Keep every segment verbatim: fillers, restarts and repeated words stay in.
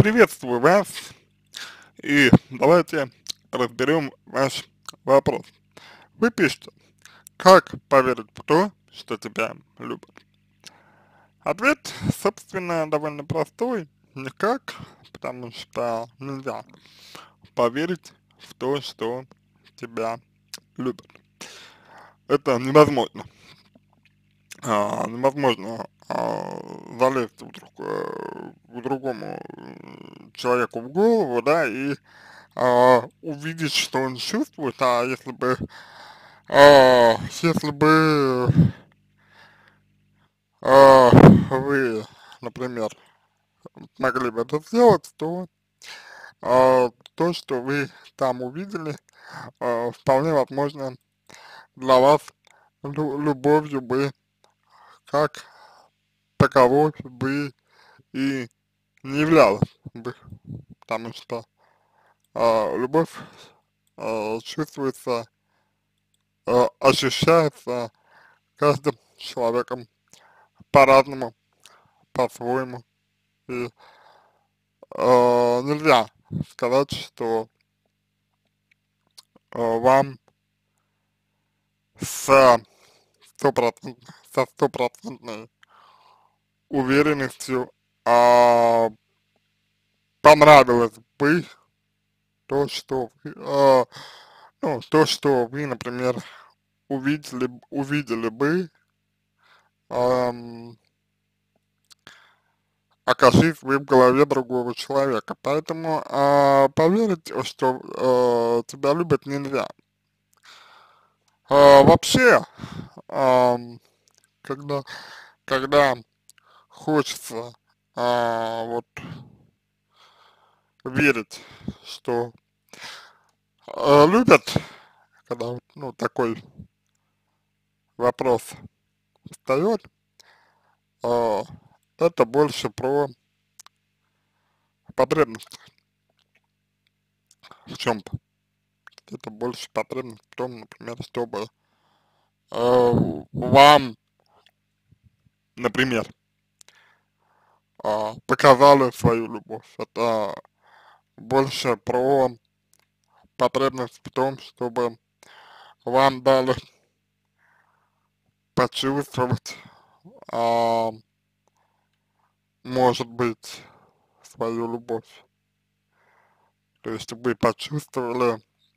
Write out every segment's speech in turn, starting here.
Приветствую вас, и давайте разберем ваш вопрос. Вы пишете, как поверить в то, что тебя любят? Ответ, собственно, довольно простой, никак, потому что нельзя поверить в то, что тебя любят. Это невозможно. А, невозможно а, залезть в, друг, э, к другому э, человеку в голову, да, и а, увидеть, что он чувствует, а если бы, а, если бы а, вы, например, могли бы это сделать, то а, то, что вы там увидели, а, вполне возможно для вас лю любовью бы как таковой бы и не являлась бы, потому что а, любовь а, чувствуется, а, ощущается каждым человеком по-разному, по-своему. И э, нельзя сказать, что э, вам с стопроцентной, со стопроцентной уверенностью э, понравилось бы то, что вы, э, ну, то, что вы, например, увидели, увидели бы, эм, окажись вы в голове другого человека. Поэтому э, поверить, что э, тебя любят, нельзя. Э, вообще, ам, когда, когда хочется а, вот верить, что а, любят, когда вот, ну, такой вопрос встает, а, это больше про потребность в чем-то. Это больше потребность в том, например, чтобы а, вам, например, а, показали свою любовь. Это больше про потребность в том, чтобы вам дали почувствовать, а, может быть, свою любовь. То есть вы почувствовали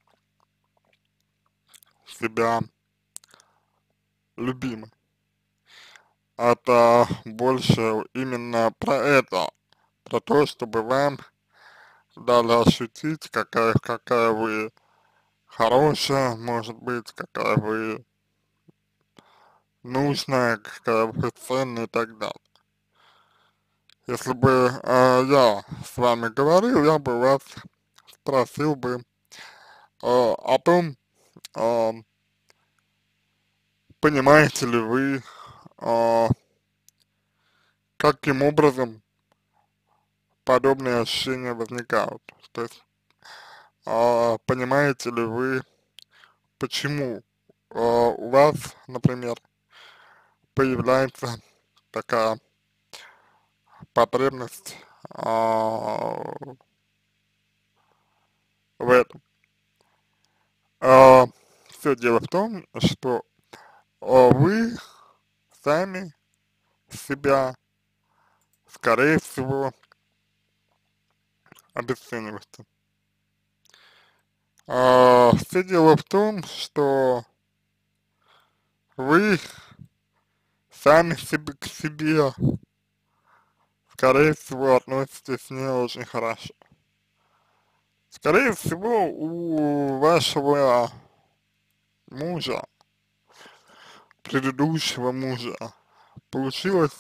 себя любимой. Это больше именно про это, про то, чтобы вам дали ощутить, какая, какая вы хорошая, может быть, какая вы нужная, какая вы ценная и так далее. Если бы э, я с вами говорил, я бы вас спросил бы э, о том, э, понимаете ли вы, э, каким образом подобные ощущения возникают. То есть, э, понимаете ли вы, почему э, у вас, например, появляется такая потребность э, в этом. Э, все дело в том, что э, вы сами себя, скорее всего, обесцениваете. Э, все дело в том, что вы сами себе, к себе, скорее всего, относитесь не очень хорошо. Скорее всего, у вашего мужа, предыдущего мужа, получилось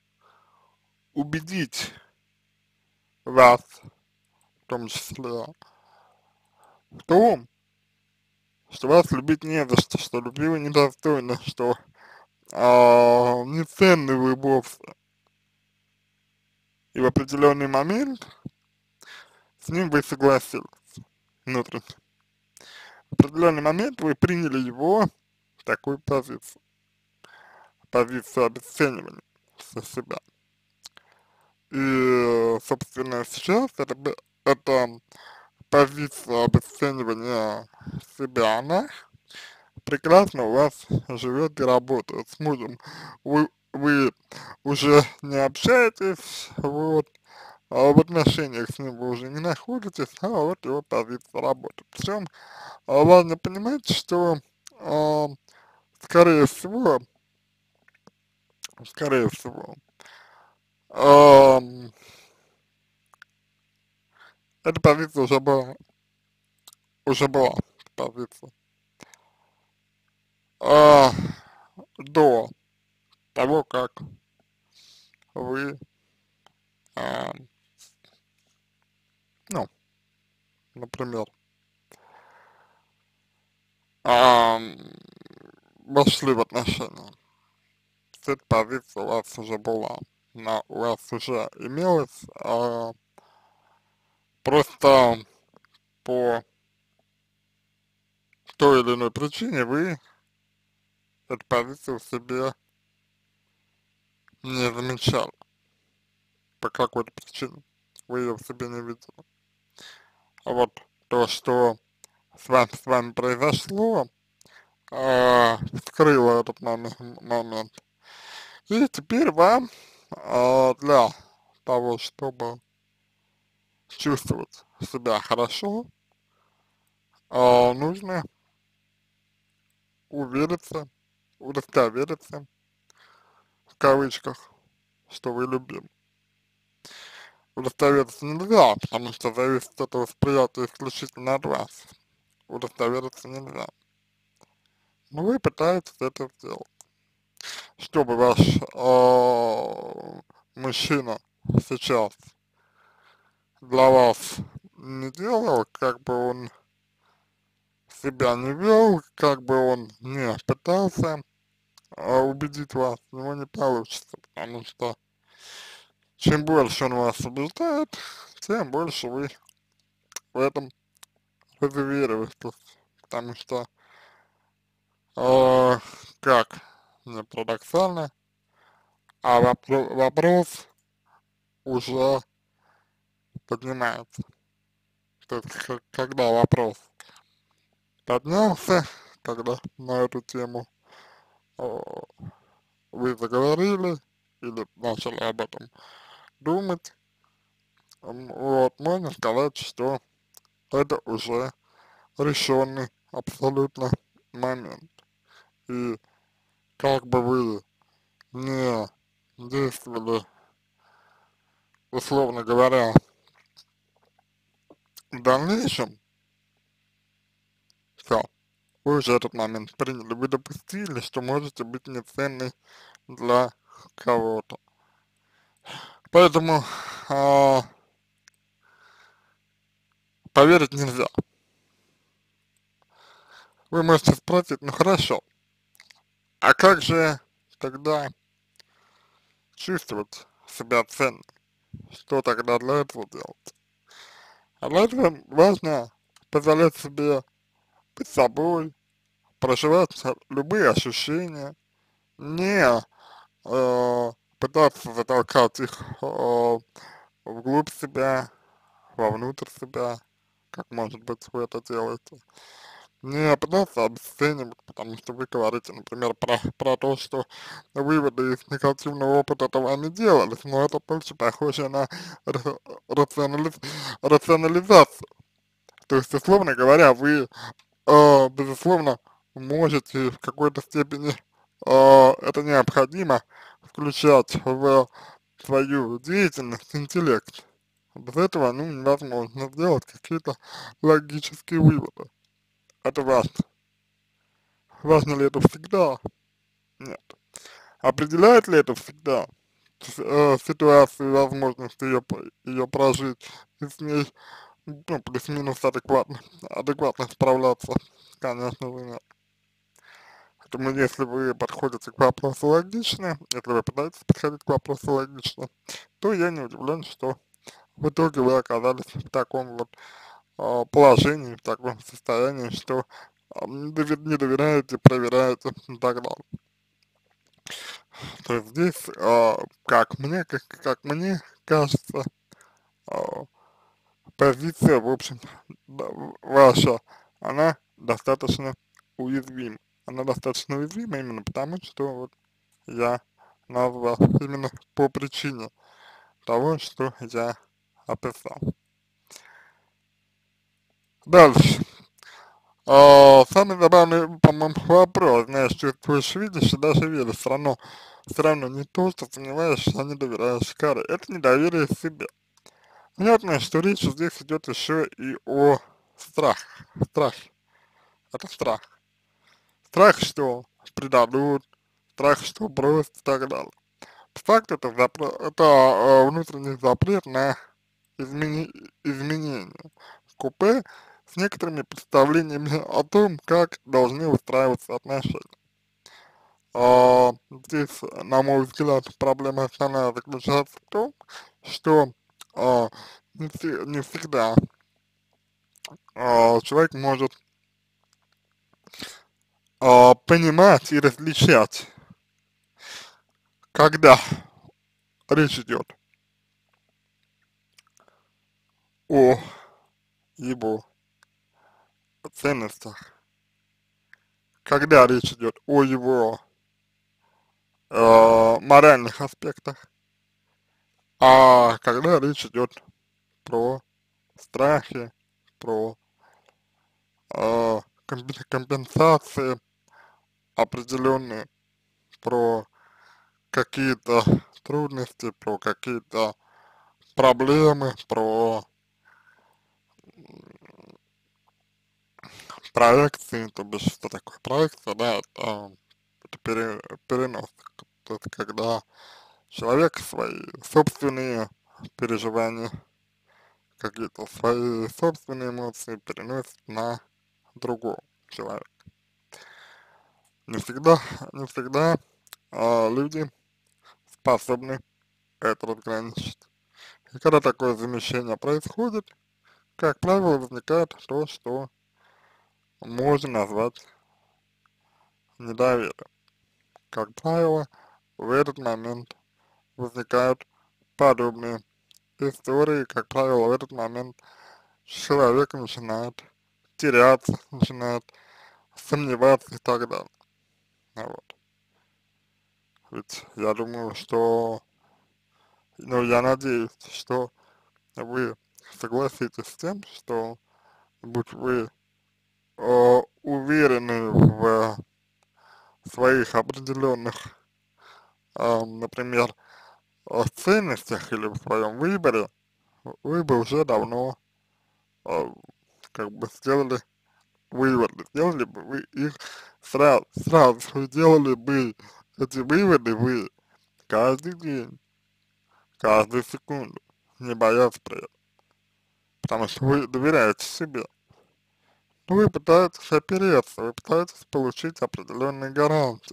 убедить вас, в том числе, в том, что вас любить не за что, что любви вы недостойны, что а, не ценны вы вовсе. И в определенный момент с ним вы согласились внутренне. В определенный момент вы приняли его такую позицию, позицию обесценивания себя. И, собственно, сейчас это, б- это позиция обесценивания себя, она прекрасно у вас живет и работает с мужем. Вы, вы уже не общаетесь, вот, а в отношениях с ним вы уже не находитесь, а вот его позиция работает. Причем а, важно понимать, что, а, скорее всего, скорее всего, ам, эта позиция уже была, уже была позиция а, до того, как вы, а, ну, например, ам, вошли в отношения. Эта позиция у вас уже была, она у вас уже имелась, а, просто по той или иной причине вы эту позицию в себе не замечали, по какой-то причине вы ее в себе не видели. А вот то, что с вами, с вами произошло, а, вскрыло этот момент, момент. И теперь вам а, для того, чтобы чувствовать себя хорошо, а, нужно увериться, удостовериться, в кавычках, что вы любим. Удостовериться нельзя, потому что зависит это восприятие исключительно от вас. Удостовериться нельзя. Но вы пытаетесь это сделать, чтобы ваш э, мужчина сейчас для вас не делал, как бы он себя не вел, как бы он не пытался э, убедить вас, у него не получится, потому что чем больше он вас убеждает, тем больше вы в этом разувериваетесь, потому что, э, как не парадоксально, а вопро вопрос уже поднимается. То есть, к когда вопрос поднялся, когда на эту тему э, вы заговорили или начали об этом думать, м, вот, можно сказать, что это уже решенный абсолютно момент. И как бы вы не действовали, условно говоря, в дальнейшем, все, вы уже этот момент приняли, вы допустили, что можете быть неценной для кого-то. Поэтому а, поверить нельзя. Вы можете спросить, ну хорошо, а как же тогда чувствовать себя ценной? Что тогда для этого делать? А для этого важно позволять себе быть собой, проживать любые ощущения, не э, пытаться затолкать их э, вглубь себя, вовнутрь себя, как, может быть, вы это делаете. Не пытаться обесценивать, потому что вы говорите, например, про, про то, что выводы из негативного опыта этого не делались, но это больше похоже на ра- рационализ, рационализацию. То есть, условно говоря, вы, э, безусловно, можете в какой-то степени, э, это необходимо, включать в свою деятельность интеллект. Без этого, ну, невозможно сделать какие-то логические выводы. Это важно. Важно ли это всегда? Нет. Определяет ли это всегда э, ситуацию и возможность ее, ее прожить и с ней, ну, плюс-минус адекватно, адекватно справляться? Конечно же нет. Поэтому если вы подходите к вопросу логично, если вы пытаетесь подходить к вопросу логично, то я не удивлен, что в итоге вы оказались в таком вот э, положении, в таком состоянии, что э, не доверяете, проверяете и так далее. То есть здесь, а, как мне, как, как мне кажется, а, позиция, в общем, да, ваша, она достаточно уязвима. Она достаточно уязвима именно потому, что вот я назвал, именно по причине того, что я описал. Дальше. А, самый забавный, по-моему, вопрос, знаешь, чувствуешь, видишь и даже веришь, все равно, все равно не то, что сомневаешься, а не доверяешь каре. Это недоверие себе. Понятно, что речь здесь идет еще и о страх, страх, это страх. Страх, что предадут, страх, что бросят и так далее. По факту это, запре- это э, внутренний запрет на измени изменения в купе с некоторыми представлениями о том, как должны устраиваться отношения. А, здесь, на мой взгляд, проблема основная заключается в том, что а, не, все- не всегда а, человек может а, понимать и различать, когда речь идет о его ценностях, когда речь идет о его э, моральных аспектах, а когда речь идет про страхи, про э, комп- компенсации определенные, про какие-то трудности, про какие-то проблемы, про проекции, то бишь, что такое проекция, да, это, это пере, перенос, то есть когда человек свои собственные переживания, какие-то свои собственные эмоции переносит на другого человека. Не всегда, не всегда а, люди способны это разграничить. И когда такое замещение происходит, как правило, возникает то, что можно назвать недоверием. Как правило, в этот момент возникают подобные истории, как правило, в этот момент человек начинает теряться, начинает сомневаться и так далее. А вот. Ведь я думаю, что, ну, я надеюсь, что вы согласитесь с тем, что будь вы э, уверены в своих определенных, э, например, э, ценностях или в своем выборе, вы бы уже давно э, как бы сделали выводы, сделали бы вы их сразу, сразу сделали бы эти выводы вы каждый день, каждую секунду, не боясь при этом, потому что вы доверяете себе. Но вы пытаетесь опереться, вы пытаетесь получить определенные гарантии.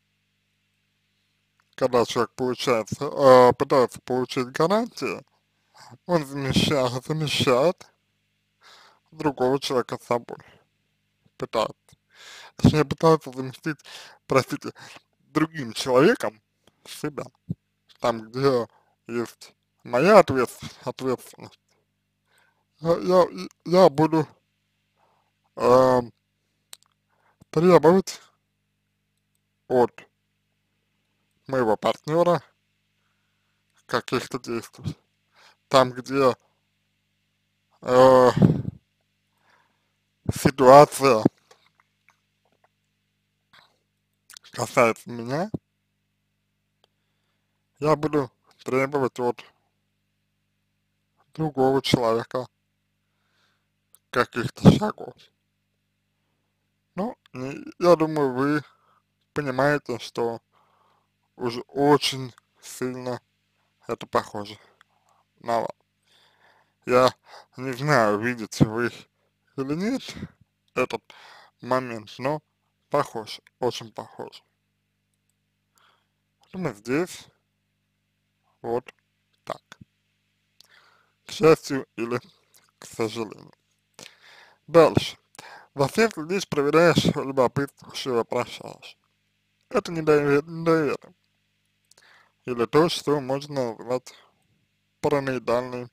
Когда человек получается, э, пытается получить гарантии, он замещает, замещает другого человека собой. Пытается. Точнее, пытается заместить, простите, другим человеком себя. Там, где есть моя ответственность, ответственность. Я, я, я буду э, требовать от моего партнера каких-то действий. Там, где э, ситуация касается меня, я буду требовать от другого человека каких-то шагов. Ну, не- я думаю, вы понимаете, что уже очень сильно это похоже на вас. Я не знаю, видите вы или нет этот момент, но похож, очень похож. Поэтому здесь вот так. К счастью или к сожалению. Дальше. Во всех здесь проверяешь любопытство, вопрошаешь. это недовер недоверие. Или то, что можно назвать параноидальной,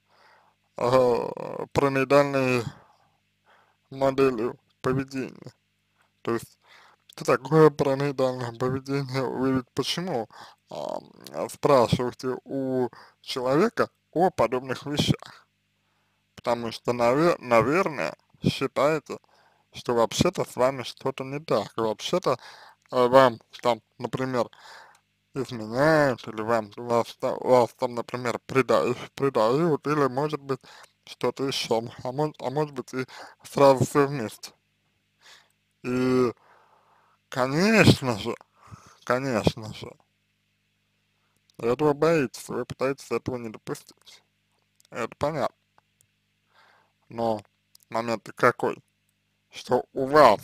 а, параноидальной моделью поведения. То есть, что такое параноидальное поведение? Вы ведь почему а, спрашиваете у человека о подобных вещах? Потому что, навер наверное, считаете, что вообще-то с вами что-то не так. И вообще-то э, вам там, например, изменяют, или вам, вас, та- вас там, например, предают, предают, или может быть что-то еще, а может, а может быть и сразу все вместе. И, конечно же, конечно же, этого боитесь, вы пытаетесь этого не допустить. Это понятно. Но момент какой, что у вас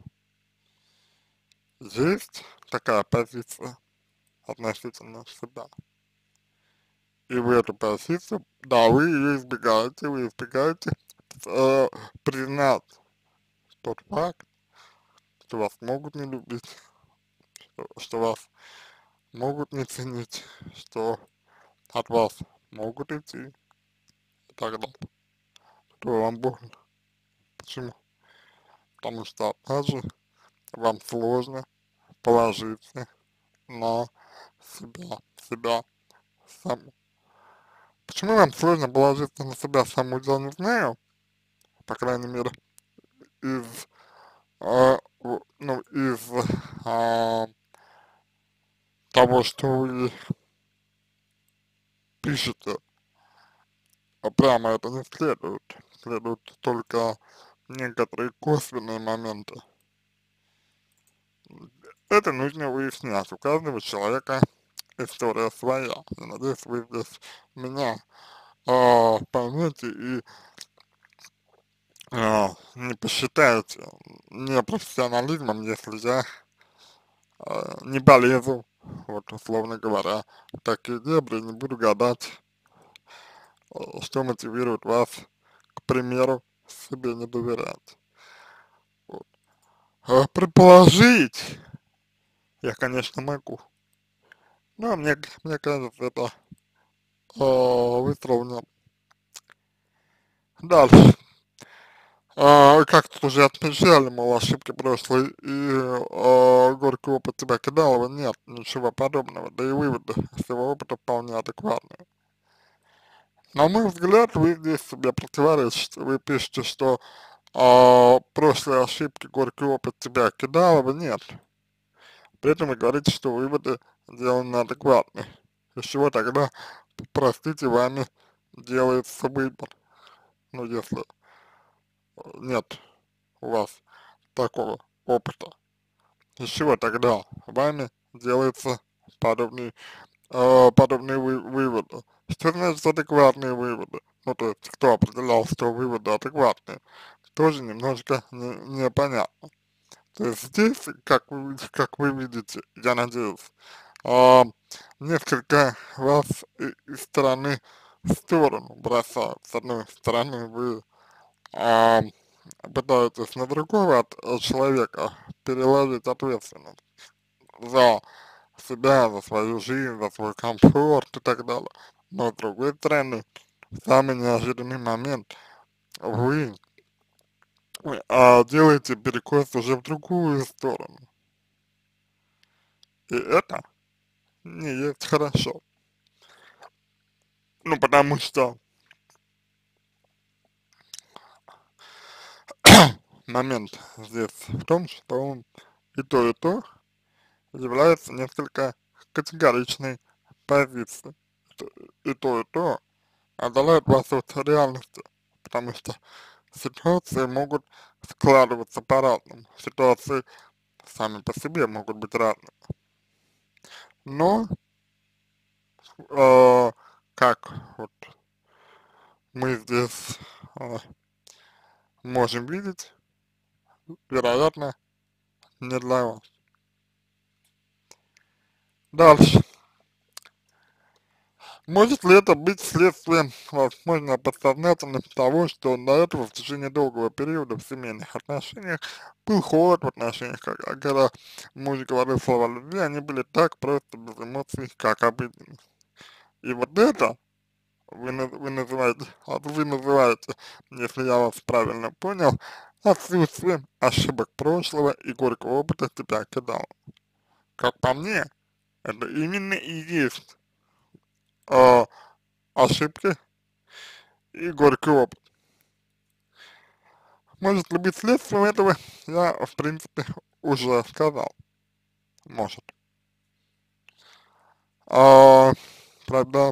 есть такая позиция относительно себя. И вы эту позицию, да, вы ее избегаете, вы избегаете э, признать тот факт, что вас могут не любить, что, что вас могут не ценить, что от вас могут идти и так далее. Что вам больно. Почему? Потому что, опять же, вам сложно положиться на себя, себя саму. Почему вам сложно положиться на себя саму, я не знаю, по крайней мере, из, а, в- ну, из а, того, что вы пишете, а прямо это не следует. Следуют только некоторые косвенные моменты. Это нужно выяснять. У каждого человека история своя. Я надеюсь, вы здесь меня а, поймете и а, не посчитаете непрофессионализмом, если я а, не полезу, вот условно говоря, в такие дебри, не буду гадать, а, что мотивирует вас, к примеру, себе не доверять. Вот. А предположить я, конечно, могу, но мне, мне кажется, это а, выстрел. Дальше. А, как тут уже отмечали, мол, ошибки прошлой и а, горький опыт тебя кидалова, нет, ничего подобного, да и выводы из всего опыта вполне адекватные. На мой взгляд, вы здесь себе противоречите, вы пишете, что а, прошлые ошибки, горький опыт тебя кидалова, нет. При этом вы говорите, что выводы сделаны адекватные. Из чего тогда, простите, вами делается выбор, ну если нет у вас такого опыта. Из чего тогда вами делается подобный, э, подобные вы, выводы? Что значит адекватные выводы? Ну, то есть, кто определял, что выводы адекватные? Тоже немножко не, непонятно. То есть здесь, как вы, как вы видите, я надеюсь, а, несколько вас и- из стороны в сторону бросают. С одной стороны, вы а, пытаетесь на другого от, от человека переложить ответственность за себя, за свою жизнь, за свой комфорт и так далее. Но с другой стороны, в самый неожиданный момент вы а, делаете перекос уже в другую сторону. И это не есть хорошо. Ну, потому что момент здесь в том, что и то, и то является несколько категоричной позицией. И то, и то отдаляет вас от реальности, потому что ситуации могут складываться по-разному. Ситуации сами по себе могут быть разными. Но, э, как вот мы здесь э, можем видеть, вероятно, не для вас. Дальше. Может ли это быть следствием, возможно, подсознательно того, что до этого в течение долгого периода в семейных отношениях был холод в отношениях, когда, когда муж говорил слова любви, они были так просто, без эмоций, как обыденность. И вот это вы, наз- вы называете, а вы называете, если я вас правильно понял, отсутствием ошибок прошлого и горького опыта тебя кидал. Как по мне, это именно и есть э, ошибки и горький опыт. Может ли быть следствием этого, я, в принципе, уже сказал. Может. А, правда,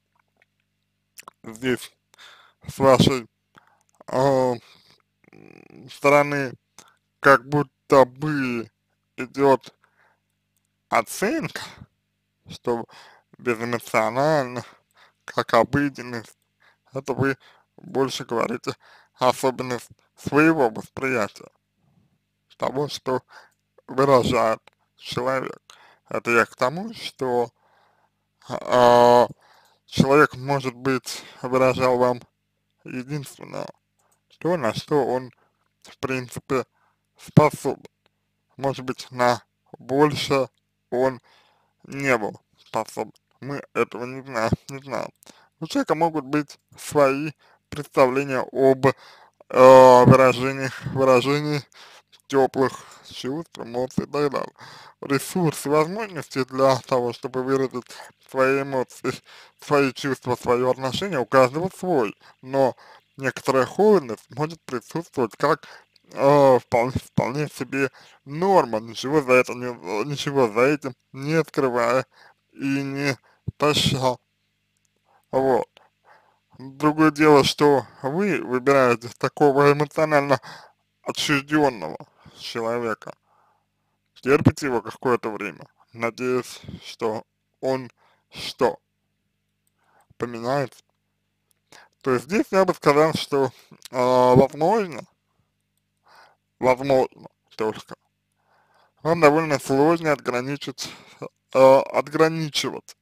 здесь с вашей а, стороны как будто бы идет оценка, что безэмоционально, как обыденность, это вы больше говорите особенность своего восприятия, того, что выражает человек. Это я к тому, что а, человек, может быть, выражал вам единственное, то, на что он, в принципе, способен. Может быть, на больше он не был способен. Мы этого не знаем, не знаем. У человека могут быть свои представления об э, выражениях, выражении теплых чувств, эмоций и так далее. Ресурс и возможности для того, чтобы выразить свои эмоции, свои чувства, свое отношение, у каждого свой. Но некоторая холодность может присутствовать как э, вполне, вполне себе норма, ничего за это не, ничего за этим не скрывая и не таща. Вот. Другое дело, что вы выбираете такого эмоционально отчужденного человека, терпите его какое-то время, надеясь, что он что, поменяется. То есть здесь я бы сказал, что э, возможно, возможно только, вам довольно сложно отграничить, э, отграничивать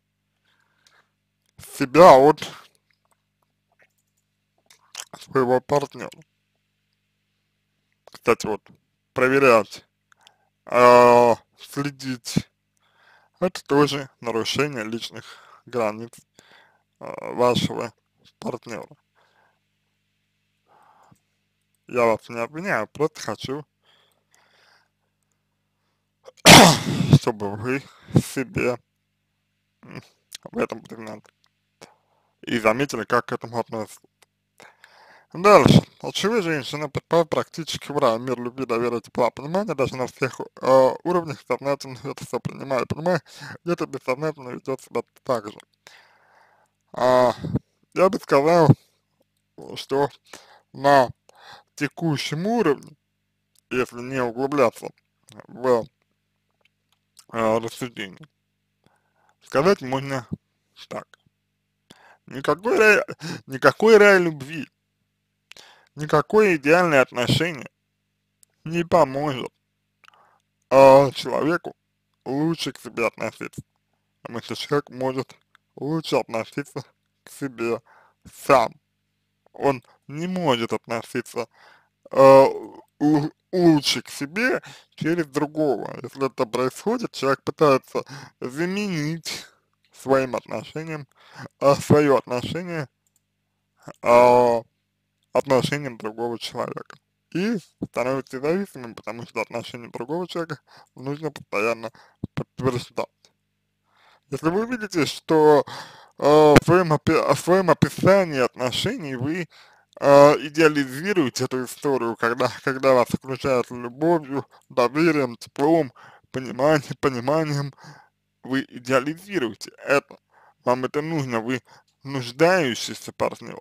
себя от своего партнера. Кстати, вот, проверять, э, следить, это тоже нарушение личных границ э, вашего партнера. Я вас не обвиняю, просто хочу, чтобы вы себе м, в этом признали и заметили, как к этому относятся. Дальше. Ключевые женщины предпочитают практически вра, мир любви, доверия, тепла, понимания, даже на всех э, уровнях сознательно это все принимает, понимаю, где-то бессознательно ведет себя так же. А, я бы сказал, что на текущем уровне, если не углубляться в э, рассуждение, сказать можно так. Никакой рай, никакой рай любви, никакое идеальное отношение не поможет а, человеку лучше к себе относиться. Потому что человек может лучше относиться к себе сам. Он не может относиться а, у- лучше к себе через другого. Если это происходит, человек пытается заменить своим отношением, а, свое отношение а, отношениям другого человека. И становится зависимым, потому что отношения другого человека нужно постоянно подтверждать. Если вы видите, что э, в, своем опи- в своем описании отношений вы э, идеализируете эту историю, когда, когда вас окружают любовью, доверием, теплом, пониманием, пониманием, вы идеализируете это. Вам это нужно, вы нуждающийся партнер.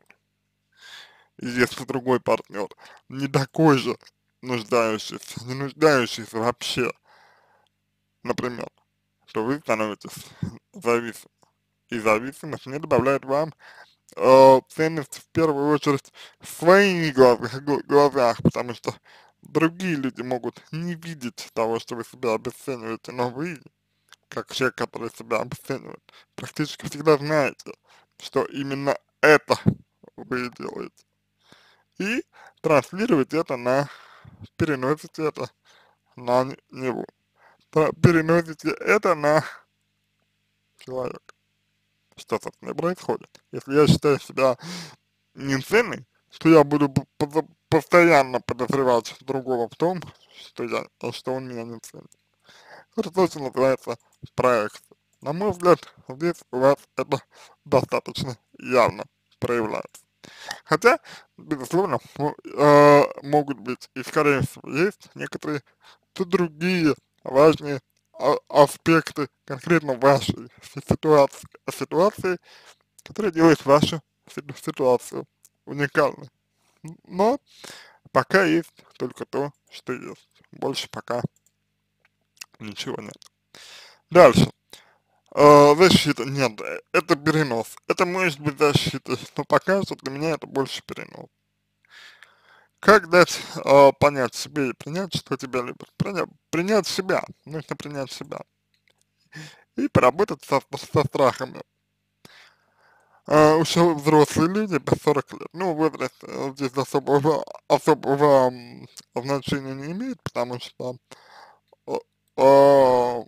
И если другой партнер не такой же нуждающийся, не нуждающийся вообще, например, то вы становитесь зависимым. И зависимость не добавляет вам э, ценность в первую очередь в своих глазах, гл- глазах, потому что другие люди могут не видеть того, что вы себя обесцениваете, но вы, как человек, который себя обесценивает, практически всегда знаете, что именно это вы делаете. И транслировать это на, переносите это на него. Переносите это на человека. Что, собственно, происходит? Если я считаю себя неценной, то я буду постоянно подозревать другого в том, что я, что он меня не ценит. Это точно называется проекция. На мой взгляд, здесь у вас это достаточно явно проявляется. Хотя, безусловно, э, могут быть и, скорее всего, есть некоторые другие важные а аспекты конкретно вашей ситуации, ситуации, которые делают вашу ситуацию уникальной. Но пока есть только то, что есть. Больше пока ничего нет. Дальше. Э, защита. Нет, это перенос. Это может быть защита, но пока что для меня это больше перенос. Как дать э, понять себе и принять, что тебя любят? Принять, принять себя. Нужно принять себя. И поработать со, со страхами. Uh, уже взрослые люди по сорок лет, ну, возраст э, здесь особого, особого м, значения не имеет, потому что э, э,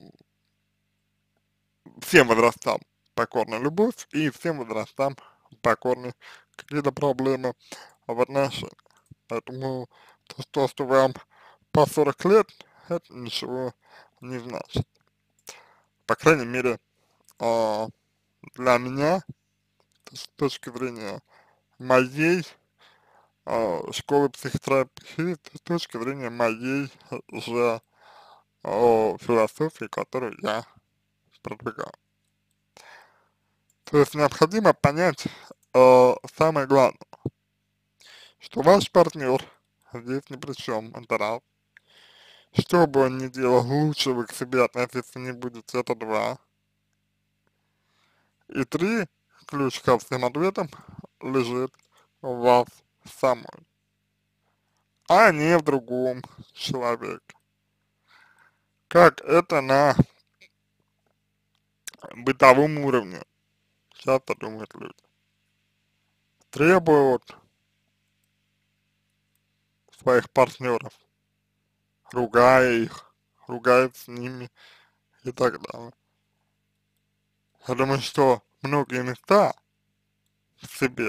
всем возрастам покорна любовь и всем возрастам покорны какие-то проблемы в отношениях. Поэтому то, что, что вам по сорок лет, это ничего не значит. По крайней мере, э, для меня, с точки зрения моей э, школы психотерапии, с точки зрения моей же э, философии, которую я продвигаю. То есть необходимо понять э, самое главное, что ваш партнер здесь ни при чем, это раз. Что бы он ни делал, лучше вы к себе относиться не будете, это два. И три, ключ ко всем ответам лежит в вас самой, а не в другом человеке. Как это на бытовом уровне часто думают люди. Требуют своих партнеров, ругая их, ругает с ними и так далее. Я думаю, что многие места в себе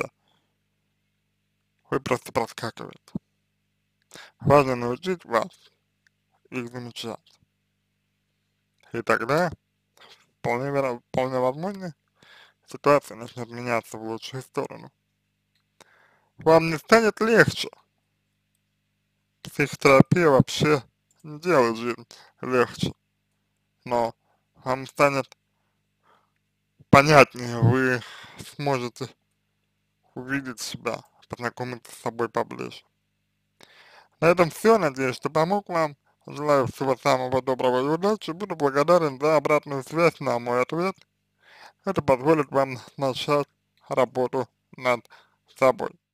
вы просто проскакиваете. Важно научить вас их замечать. И тогда, вполне, веро, вполне возможно, ситуация начнет меняться в лучшую сторону. Вам не станет легче. Психотерапия вообще не делает жизнь легче. Но вам станет понятнее, вы сможете увидеть себя, познакомиться с собой поближе. На этом все. Надеюсь, что помог вам. Желаю всего самого доброго и удачи. Буду благодарен за обратную связь на мой ответ. Это позволит вам начать работу над собой.